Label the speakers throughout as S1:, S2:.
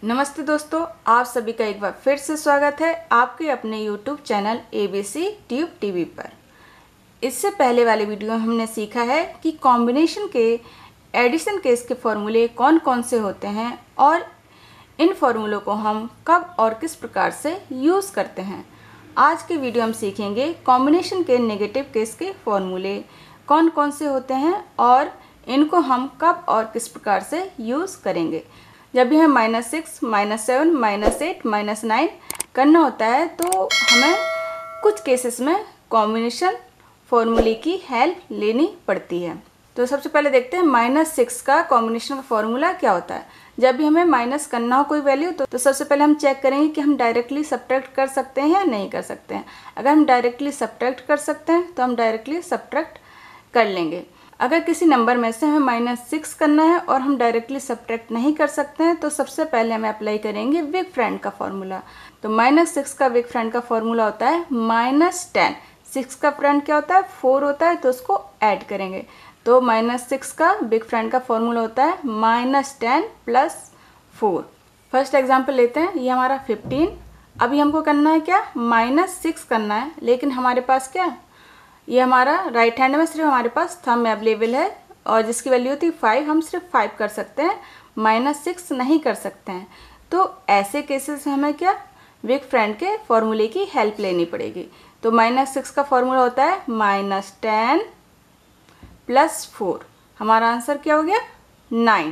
S1: नमस्ते दोस्तों, आप सभी का एक बार फिर से स्वागत है आपके अपने YouTube channel ABC tube TV पर। इससे पहले वाले वीडियो में हमने सीखा है कि कॉम्बिनेशन के एडिशन केस के फॉर्मूले कौन कौन से होते हैं और इन फॉर्मूलों को हम कब और किस प्रकार से यूज़ करते हैं। आज के वीडियो हम सीखेंगे कॉम्बिनेशन के नेगेटिव केस के फॉर्मूले कौन कौन से होते हैं और इनको हम कब और किस प्रकार से यूज़ करेंगे। जब भी हमें -6, -7, -8, -9 करना होता है तो हमें कुछ केसेस में कॉम्बिनेशन फॉर्मूले की हेल्प लेनी पड़ती है। तो सबसे पहले देखते हैं -6 का कॉम्बिनेशन का फॉर्मूला क्या होता है। जब भी हमें माइनस करना हो कोई वैल्यू तो सबसे पहले हम चेक करेंगे कि हम डायरेक्टली सब्ट्रैक्ट कर सकते हैं या नहीं कर सकते हैं। अगर हम डायरेक्टली सब्ट्रैक्ट कर सकते हैं तो हम डायरेक्टली सब्ट्रैक्ट कर लेंगे। अगर किसी नंबर में से हमें -6 करना है और हम डायरेक्टली सब्ट्रैक्ट नहीं कर सकते हैं तो सबसे पहले हम अप्लाई करेंगे विग फ्रेंड का फॉर्मूला। तो -6 का विग फ्रेंड का फॉर्मूला होता है -10। 6 का फ्रेंड क्या होता है, 4 होता है, तो उसको ऐड करेंगे। तो -6 का बिग फ्रेंड का फॉर्मूला होता है -10 + 4। फर्स्ट एग्जाम्पल लेते हैं, ये हमारा 15। अभी हमको करना है क्या, -6 करना है, लेकिन हमारे पास क्या, ये हमारा राइट हैंड में सिर्फ हमारे पास थंब अवेलेबल है और जिसकी वैल्यू थी 5, हम सिर्फ 5 कर सकते हैं, -6 नहीं कर सकते हैं। तो ऐसे केसेस में हमें क्या, विग फ्रेंड के फॉर्मूले की हेल्प लेनी पड़ेगी। तो -6 का फॉर्मूला होता है -10 + 4। हमारा आंसर क्या हो गया, 9।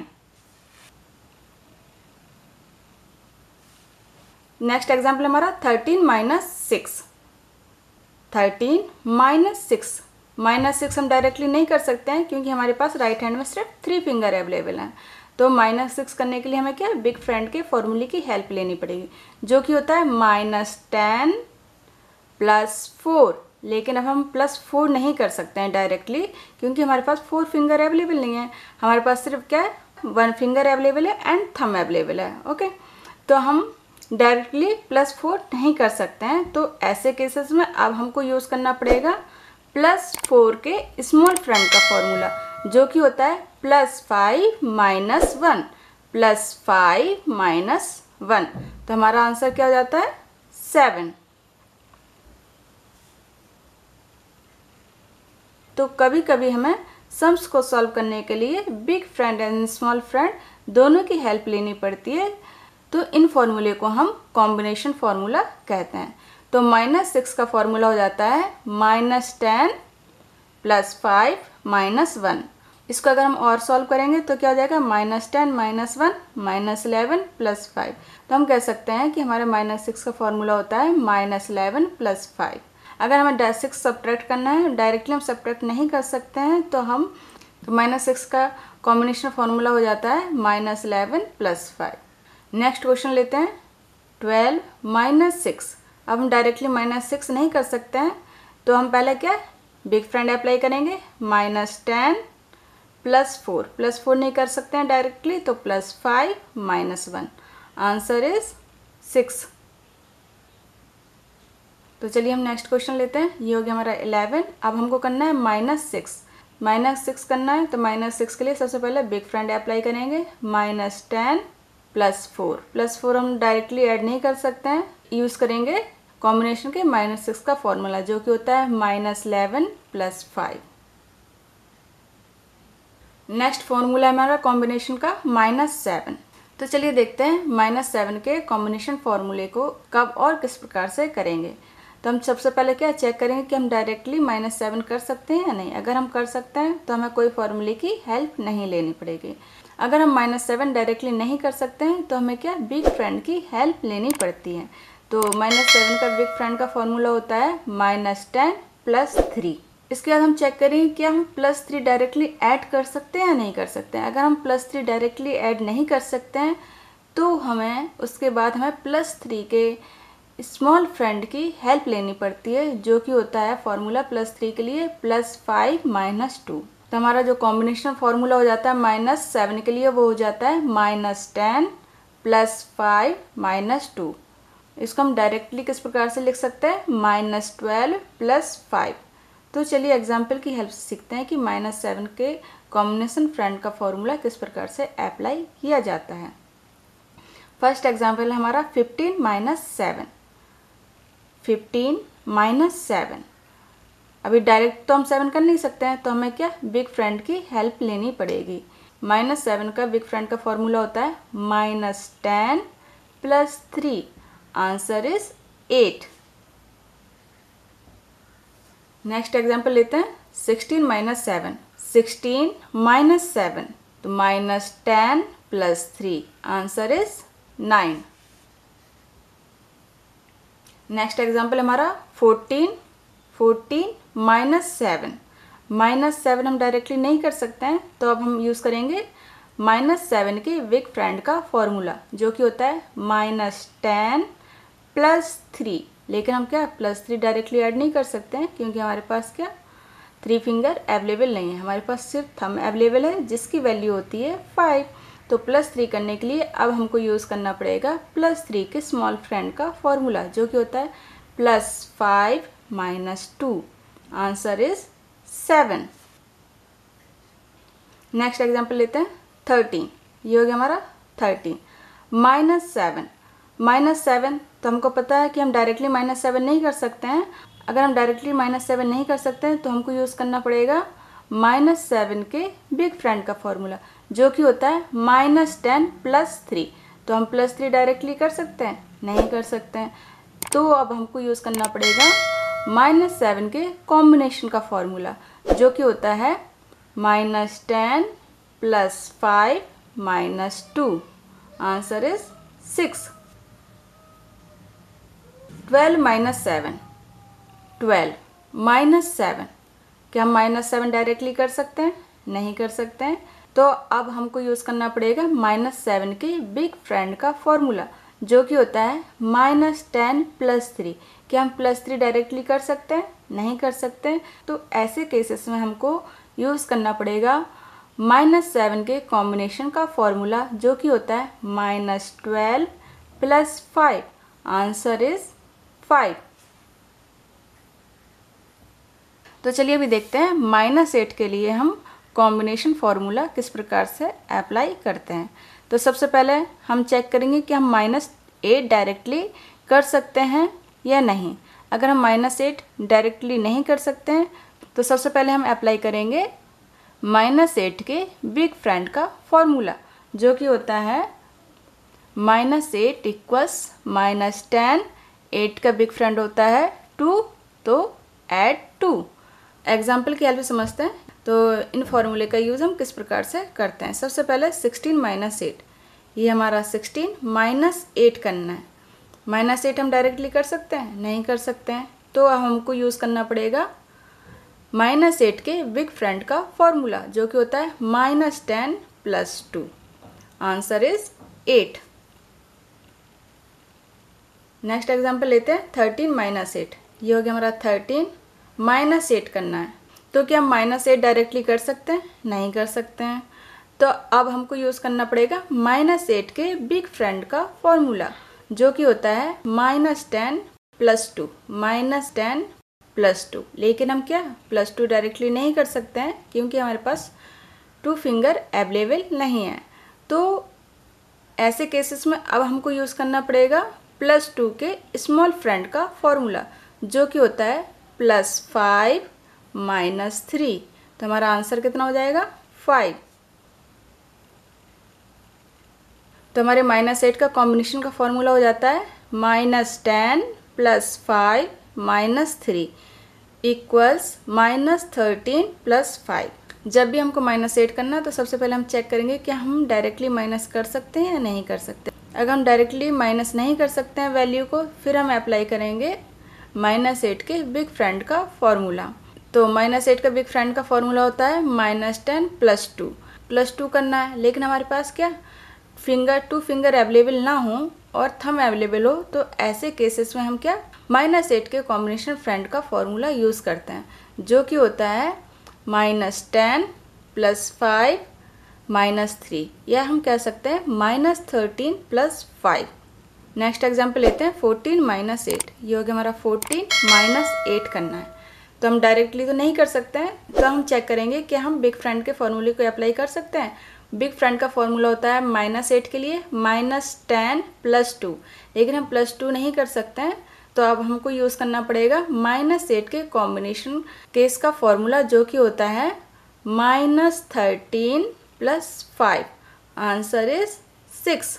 S1: नेक्स्ट एग्जाम्पल हमारा 13 - 6। 13 - 6। -6 हम डायरेक्टली नहीं कर सकते हैं क्योंकि हमारे पास राइट हैंड में सिर्फ 3 फिंगर अवेलेबल हैं। तो -6 करने के लिए हमें क्या, बिग फ्रेंड के फॉर्मूले की हेल्प लेनी पड़ेगी, जो कि होता है -10 + 4। लेकिन अब हम +4 नहीं कर सकते हैं डायरेक्टली क्योंकि हमारे पास 4 फिंगर अवेलेबल नहीं है। हमारे पास सिर्फ क्या है, 1 फिंगर अवेलेबल है एंड थंब अवेलेबल है। ओके, तो हम डायरेक्टली +4 नहीं कर सकते हैं। तो ऐसे केसेस में अब हमको यूज़ करना पड़ेगा +4 के स्मॉल फ्रेंड का फॉर्मूला, जो कि होता है +5 - 1 +5 - 1। तो हमारा आंसर क्या हो जाता है, 7। तो कभी कभी हमें सम्स को सॉल्व करने के लिए big friend and small friend दोनों की हेल्प लेनी पड़ती है। तो इन फॉर्मूले को हम कॉम्बिनेशन फार्मूला कहते हैं। तो -6 का फॉर्मूला हो जाता है -10 + 5 - 1। इसको अगर हम और सॉल्व करेंगे तो क्या हो जाएगा, -10 - 1 -11 + 5। तो हम कह सकते हैं कि हमारे -6 का फॉर्मूला होता है -11 + 5। अगर हमें 6 सब्ट्रैक्ट करना है, डायरेक्टली हम सब्ट्रैक्ट नहीं कर सकते हैं, तो -6 का कॉम्बिनेशन फार्मूला हो जाता है -11 + 5। नेक्स्ट क्वेश्चन लेते हैं, 12 - 6। अब हम डायरेक्टली -6 नहीं कर सकते हैं, तो हम पहले क्या, बिग फ्रेंड अप्लाई करेंगे, -10 + 4। +4 नहीं कर सकते हैं डायरेक्टली, तो +5 - 1। Answer is 6। तो चलिए हम नेक्स्ट क्वेश्चन लेते हैं, ये हो गया हमारा 11। अब हमको करना है -6। -6 करना है तो -6 के लिए सबसे पहले बिग फ्रेंड अप्लाई करेंगे, -10 + 4। +4 हम डायरेक्टली ऐड नहीं कर सकते हैं, यूज़ करेंगे कॉम्बिनेशन के -6 का फॉर्मूला, जो कि होता है -11 + 5। नेक्स्ट फॉर्मूला है हमारा कॉम्बिनेशन का -7। तो चलिए देखते हैं -7 के कॉम्बिनेशन फॉर्मूले को कब और किस प्रकार से करेंगे। तो हम सबसे पहले क्या चेक करेंगे कि हम डायरेक्टली -7 कर सकते हैं या नहीं। अगर हम कर सकते हैं तो हमें कोई फॉर्मूले की हेल्प नहीं लेनी पड़ेगी। अगर हम -7 डायरेक्टली नहीं कर सकते हैं तो हमें क्या, बिग फ्रेंड की हेल्प लेनी पड़ती है। तो -7 का बिग फ्रेंड का फॉर्मूला होता है -10 + 3। इसके बाद हम चेक करेंगे कि हम +3 डायरेक्टली ऐड कर सकते हैं या नहीं कर सकते हैं। अगर हम +3 डायरेक्टली ऐड नहीं कर सकते हैं तो हमें उसके बाद हमें +3 के स्मॉल फ्रेंड की हेल्प लेनी पड़ती है, जो कि होता है फॉर्मूला +3 के लिए +5 - 2। तो हमारा जो कॉम्बिनेशन फार्मूला हो जाता है -7 के लिए, वो हो जाता है -10 + 5 - 2। इसको हम डायरेक्टली किस प्रकार से लिख सकते हैं, -12 + 5। तो चलिए एग्जाम्पल की हेल्प से सीखते हैं कि -7 के कॉम्बिनेशन फ्रेंड का फॉर्मूला किस प्रकार से अप्लाई किया जाता है। फर्स्ट एग्जाम्पल है हमारा 15 माइनस 7। 15 माइनस 7, अभी डायरेक्ट तो हम 7 कर नहीं सकते हैं, तो हमें क्या बिग फ्रेंड की हेल्प लेनी पड़ेगी। -7 का बिग फ्रेंड का फॉर्मूला होता है -10 + 3, आंसर इज 8। नेक्स्ट एग्जाम्पल लेते हैं 16 माइनस 7। 16 माइनस 7, तो -10 + 3, आंसर इज 9। नेक्स्ट एग्जाम्पल हमारा 14 माइनस 7। -7 हम डायरेक्टली नहीं कर सकते हैं, तो अब हम यूज़ करेंगे -7 के बिग फ्रेंड का फॉर्मूला, जो कि होता है -10 + 3। लेकिन हम क्या +3 डायरेक्टली ऐड नहीं कर सकते हैं, क्योंकि हमारे पास क्या 3 फिंगर अवेलेबल नहीं है, हमारे पास सिर्फ थंब अवेलेबल है जिसकी वैल्यू होती है 5। तो +3 करने के लिए अब हमको यूज़ करना पड़ेगा +3 के स्मॉल फ्रेंड का फॉर्मूला, जो कि होता है +5 - 2, आंसर इज 7। नेक्स्ट एग्जाम्पल लेते हैं 13। ये हो गया हमारा 13 -7। -7 तो हमको पता है कि हम डायरेक्टली -7 नहीं कर सकते हैं। अगर हम डायरेक्टली -7 नहीं कर सकते हैं, तो हमको यूज़ करना पड़ेगा -7 के बिग फ्रेंड का फॉर्मूला, जो कि होता है -10 + 3। तो हम +3 डायरेक्टली कर सकते हैं? नहीं कर सकते हैं। तो अब हमको यूज़ करना पड़ेगा -7 के कॉम्बिनेशन का फॉर्मूला, जो कि होता है -10 + 5 - 2, आंसर इज 6। 12 - 7। 12 - 7, क्या हम -7 डायरेक्टली कर सकते हैं? नहीं कर सकते हैं। तो अब हमको यूज़ करना पड़ेगा -7 के बिग फ्रेंड का फॉर्मूला, जो कि होता है -10 + 3। क्या हम +3 डायरेक्टली कर सकते हैं? नहीं कर सकते हैं। तो ऐसे केसेस में हमको यूज़ करना पड़ेगा -7 के कॉम्बिनेशन का फॉर्मूला, जो कि होता है -12 + 5, आंसर इज 5। तो चलिए अभी देखते हैं -8 के लिए हम कॉम्बिनेशन फार्मूला किस प्रकार से अप्लाई करते हैं। तो सबसे पहले हम चेक करेंगे कि हम -8 डायरेक्टली कर सकते हैं या नहीं। अगर हम -8 डायरेक्टली नहीं कर सकते हैं, तो सबसे पहले हम अप्लाई करेंगे -8 के बिग फ्रेंड का फॉर्मूला, जो कि होता है -8 = -10। 8 का बिग फ्रेंड होता है 2, तो ऐड 2। एग्जाम्पल की हेल्प से समझते हैं। तो इन फॉर्मूले का यूज़ हम किस प्रकार से करते हैं। सबसे पहले 16 - 8, ये हमारा 16 - 8 करना है। -8 हम डायरेक्टली कर सकते हैं? नहीं कर सकते हैं। तो अब हमको यूज़ करना पड़ेगा -8 के बिग फ्रेंड का फॉर्मूला, जो कि होता है -10 + 2, आंसर इज 8। नेक्स्ट एग्जाम्पल लेते हैं 13 - 8। ये हो गया हमारा 13 -8 करना है। तो क्या हम -8 डायरेक्टली कर सकते हैं? नहीं कर सकते हैं। तो अब हमको यूज़ करना पड़ेगा -8 के बिग फ्रेंड का फॉर्मूला, जो कि होता है -10 + 2, -10 + 2। लेकिन हम क्या +2 डायरेक्टली नहीं कर सकते हैं, क्योंकि हमारे पास 2 फिंगर अवेलेबल नहीं है। तो ऐसे केसेस में अब हमको यूज़ करना पड़ेगा +2 के स्मॉल फ्रेंड का फॉर्मूला, जो कि होता है +5 - 3। तो हमारा आंसर कितना हो जाएगा 5। तो हमारे -8 का कॉम्बिनेशन का फॉर्मूला हो जाता है -10 + 5 - 3 = -13 + 5। जब भी हमको -8 करना है, तो सबसे पहले हम चेक करेंगे कि हम डायरेक्टली माइनस कर सकते हैं या नहीं कर सकते। अगर हम डायरेक्टली माइनस नहीं कर सकते हैं वैल्यू को, फिर हम अप्लाई करेंगे -8 के बिग फ्रेंड का फॉर्मूला। तो -8 का बिग फ्रेंड का फॉर्मूला होता है -10 + 2। +2 करना है, लेकिन हमारे पास क्या 2 फिंगर अवेलेबल ना हो और थंब अवेलेबल हो, तो ऐसे केसेस में हम क्या -8 के कॉम्बिनेशन फ्रेंड का फॉर्मूला यूज़ करते हैं, जो कि होता है -10 + 5 - 3, या हम कह सकते हैं -13 + 5। नेक्स्ट एग्जाम्पल लेते हैं 14 - 8। ये हो गया हमारा 14 - 8 करना है। तो हम डायरेक्टली तो नहीं कर सकते हैं, तो हम चेक करेंगे कि हम बिग फ्रेंड के फॉर्मूले को अप्लाई कर सकते हैं। बिग फ्रेंड का फॉर्मूला होता है -8 के लिए -10 + 2, लेकिन हम +2 नहीं कर सकते हैं, तो अब हमको यूज़ करना पड़ेगा -8 के कॉम्बिनेशन केस का फॉर्मूला, जो कि होता है -13 + 5। Answer is 6।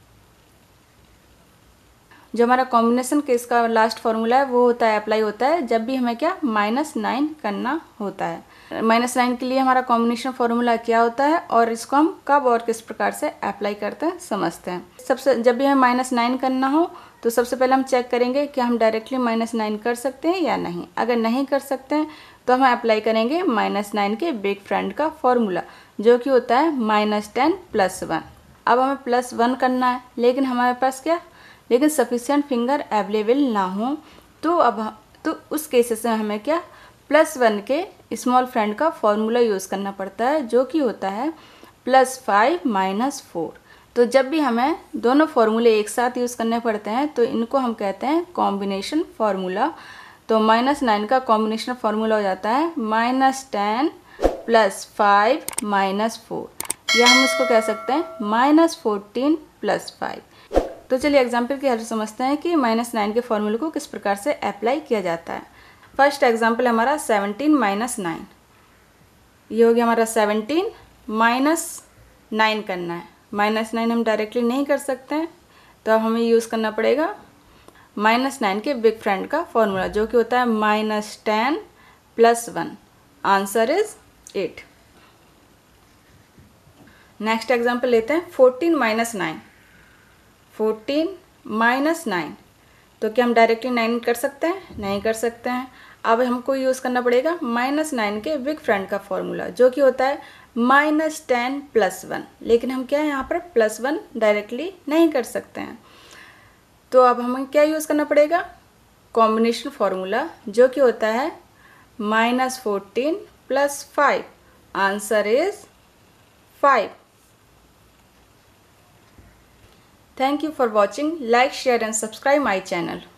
S1: जो हमारा कॉम्बिनेशन केस का लास्ट फॉर्मूला है वो होता है, अप्लाई होता है जब भी हमें क्या -9 करना होता है। -9 के लिए हमारा कॉम्बिनेशन फॉर्मूला क्या होता है और इसको हम कब और किस प्रकार से अप्लाई करते हैं समझते हैं। सबसे जब भी हमें -9 करना हो तो सबसे पहले हम चेक करेंगे कि हम डायरेक्टली -9 कर सकते हैं या नहीं। अगर नहीं कर सकते हैं तो हम अप्लाई करेंगे -9 के बिग फ्रेंड का फॉर्मूला, जो कि होता है -10 + 1। अब हमें +1 करना है, लेकिन हमारे पास क्या लेकिन सफिशिएंट फिंगर अवेलेबल ना हो, तो उस केसेस में हमें क्या +1 के स्मॉल फ्रेंड का फॉर्मूला यूज़ करना पड़ता है, जो कि होता है +5 - 4। तो जब भी हमें दोनों फॉर्मूले एक साथ यूज़ करने पड़ते हैं तो इनको हम कहते हैं कॉम्बिनेशन फार्मूला। तो -9 का कॉम्बिनेशन फार्मूला हो जाता है -10 + 5 - 4, या हम उसको कह सकते हैं -14 + 5। तो चलिए एग्जाम्पल की हेल्प समझते हैं कि -9 के फॉर्मूले को किस प्रकार से अप्लाई किया जाता है। फर्स्ट एग्जाम्पल है हमारा 17 - 9। ये हो गया हमारा 17 -9 करना है। -9 हम डायरेक्टली नहीं कर सकते हैं, तो अब हमें यूज़ करना पड़ेगा -9 के बिग फ्रेंड का फॉर्मूला, जो कि होता है -10 + 1। Answer is 8। नेक्स्ट एग्जाम्पल लेते हैं 14 - 9। 14 - 9, तो क्या हम डायरेक्टली 9 कर सकते हैं? नहीं कर सकते हैं। अब हमको यूज़ करना पड़ेगा -9 के बिग फ्रेंड का फॉर्मूला, जो कि होता है -10 + 1, लेकिन हम क्या है यहाँ पर +1 डायरेक्टली नहीं कर सकते हैं। तो अब हमें क्या यूज़ करना पड़ेगा? कॉम्बिनेशन फार्मूला, जो कि होता है -14 + 5। Answer is 5। Thank you for watching. Like, share and subscribe my channel.